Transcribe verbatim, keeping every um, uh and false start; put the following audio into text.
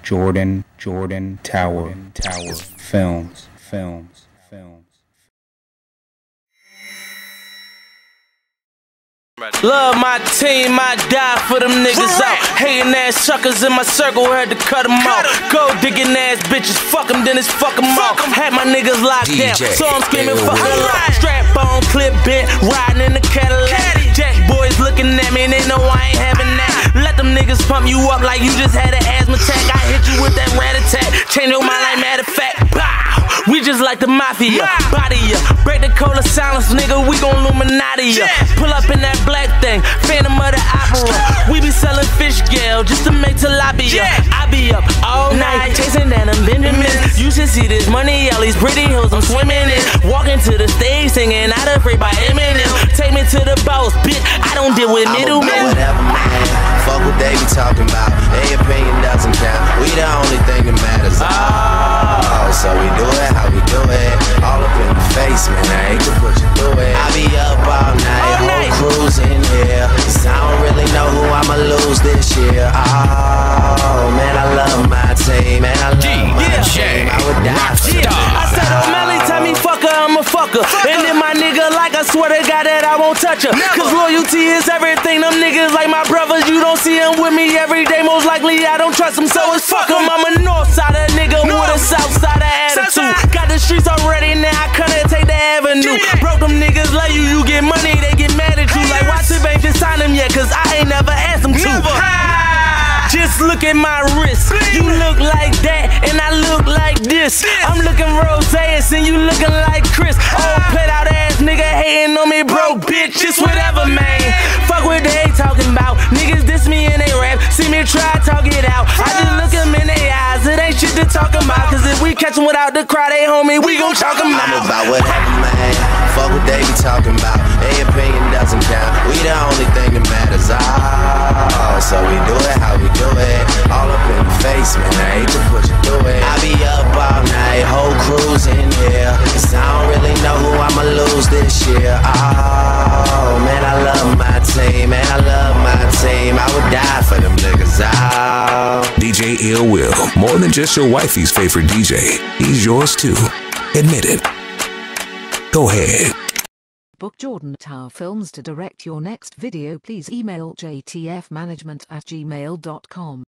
Jordan, Jordan, Tower, Tower, Films, Films, Films. Love my team, I die for them niggas out. Hating ass suckers in my circle, had to cut them out. Gold digging ass bitches, fuck them, then it's fuck them out. Had my niggas locked down, so I'm screaming fuck them out. Strap on, clip bent, riding in the Cadillac. Jack boys looking at me and they know I ain't having that. Let them niggas pump you up like you just had an asthma attack. I hit you with that rat attack, change your mind like matter of fact. Pow! We just like the mafia, body ya. Break the code of silence, nigga, we gon' Illuminati ya. Pull up in that black thing, Phantom of the Opera. We be selling fish scale just to make tilapia. I be up all night chasing down them Benjamins. You should see this money, all these pretty hills I'm swimming in. Walking to the stage singing Not Afraid by Eminem. Take me to the boss, bitch, I don't deal with middlemen. Whatever, man, fuck what they be talking about. Their opinion doesn't count, we the only thing that matters. Oh, so we do it how we do it. All up in the face, man, I hate to put you through it. I be up all night, whole crew's in here. Cause I don't really know who I'ma lose this year. Oh, man, I love my team, man, I love my team. I would die for them. I said O'Malley tell me fucker, I'm a fucker. And then my nigga like I swear to God that I won't touch her. Cause loyalty is everything, them niggas like my brothers. You don't see them with me every day, most likely I don't trust them, so it's fuck them. I'm a north side nigga with a south side attitude. Got the streets already, now I couldn't take the avenue. Broke them niggas love you, you get money, they get mad at you. Like why Tip ain't just sign them yet, cause I ain't never asked them to. Just look at my wrist, you look like that, and I look like this. I'm looking rose-ass, and you looking like Chris. Old played out ass nigga hating on me, broke bitch, it's whatever, man. Fuck what they talking about, niggas diss me and they rap. See me try, talk it out, I just look them in their eyes, it ain't shit to talk about. Cause if we catch them without the crowd, they homie, we gon' chalk them out. I'm about whatever, man, fuck what they be talking about. Their opinion doesn't count, we the only thing that matters. Oh, so we do it how we do it. All up in the face, man, I hate to put you through it. I be up all night, whole crew's in here. Cause I don't really know who I'ma lose this year. Oh, man, I love my team, man, I love my team. I would die for them niggas. Oh. D J Ill Will, more than just your wifey's favorite D J, he's yours too. Admit it. Go ahead. Book Jordan Tower Films to direct your next video. Please email j t f management at gmail dot com.